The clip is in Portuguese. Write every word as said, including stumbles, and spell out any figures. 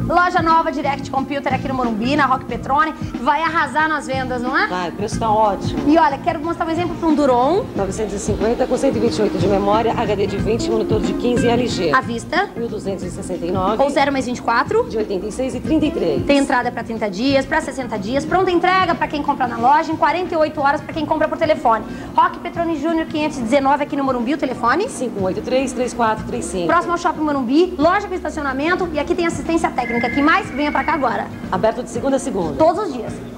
Loja nova, Direct Computer aqui no Morumbi, na Rock Petrone. Vai arrasar nas vendas, não é? Ah, o preço tá ótimo. E olha, quero mostrar um exemplo para um Duron. novecentos e cinquenta com cento e vinte e oito de memória, H D de vinte, monitor de quinze e L G. À vista. mil duzentos e sessenta e nove. Ou zero mais vinte e quatro. De oitenta e seis e trinta e três. Tem entrada para trinta dias, para sessenta dias. Pronta entrega para quem compra na loja, em quarenta e oito horas para quem compra por telefone. Rock Petrone Júnior quinhentos e dezenove aqui no Morumbi, o telefone. cinco um oito três, três quatro três cinco. Próximo ao Shopping Morumbi, loja com estacionamento e aqui tem assistência técnica. Que mais? Venha para cá agora. Aberto de segunda a segunda. Todos os dias.